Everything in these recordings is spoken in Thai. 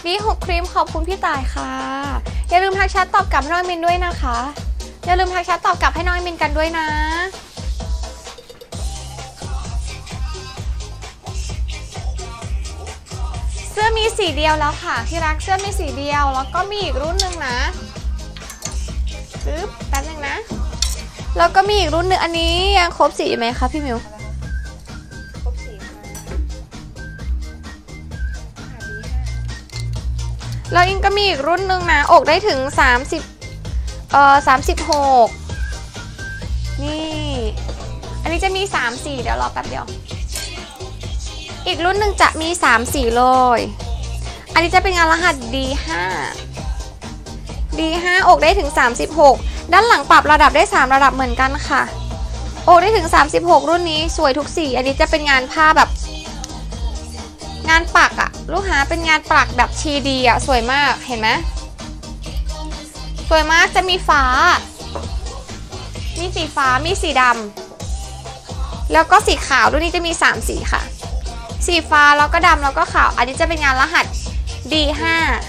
D6 ครีมขอบคุณพี่ต่ายค่ะอย่าลืมทักแชทตอบกลับให้น้องมินด้วยนะคะอย่าลืมทักแชทตอบกลับให้น้องมินกันด้วยนะเสื้อมีสีเดียวแล้วค่ะที่รักเสื้อมีสีเดียวแล้วก็มีอีกรุ่นหนึ่งนะปึ๊บแป๊บนึงนะแล้วก็มีอีกรุ่นหนึ่งอันนี้ยังครบสีอยู่ไหมคะพี่มิวครบสีค่ะแล้วอิงก็มีอีกรุ่นหนึ่งนะอกได้ถึง36นี่อันนี้จะมี3สีเดี๋ยวรอแป๊บเดียวอีกรุ่นหนึ่งจะมี3สีเลยอันนี้จะเป็นงานรหัส D5 อกได้ถึง36ด้านหลังปรับระดับได้3ระดับเหมือนกันค่ะอกได้ถึง36รุ่นนี้สวยทุกสีอันนี้จะเป็นงานผ้าแบบงานปักอะลูกค้าเป็นงานปักแบบชีดีอะสวยมากเห็นไหมสวยมากจะมีฟ้ามีสีฟ้ามีสีดำแล้วก็สีขาวรุ่นนี้จะมี3สีค่ะสีฟ้าแล้วก็ดำแล้วก็ขาวอันนี้จะเป็นงานรหัส D5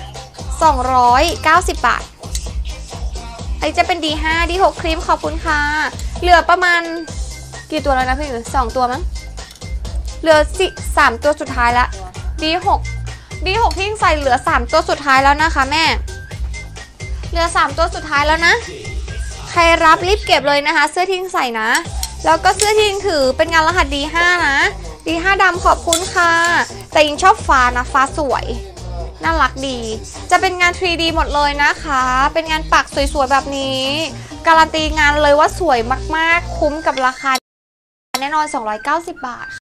290 บาทอันนี้จะเป็น D5 D6 ครีมขอบคุณค่ะเหลือประมาณกี่ตัวแล้วนะพี่2ตัวมั้งเหลือ3ตัวสุดท้ายละ D6 ที่ใส่เหลือ3ตัวสุดท้ายแล้วนะคะแม่เหลือ3ตัวสุดท้ายแล้วนะใครรับรีบเก็บเลยนะคะเสื้อที่ใส่นะแล้วก็เสื้อที่ถือเป็นงานรหัส D5 นะ D5 ดำขอบคุณค่ะแต่ยิงชอบฟ้านะฟ้าสวยน่ารักดีจะเป็นงาน 3D หมดเลยนะคะเป็นงานปักสวยๆแบบนี้การันตีงานเลยว่าสวยมากๆคุ้มกับราคาแน่นอน290 บาท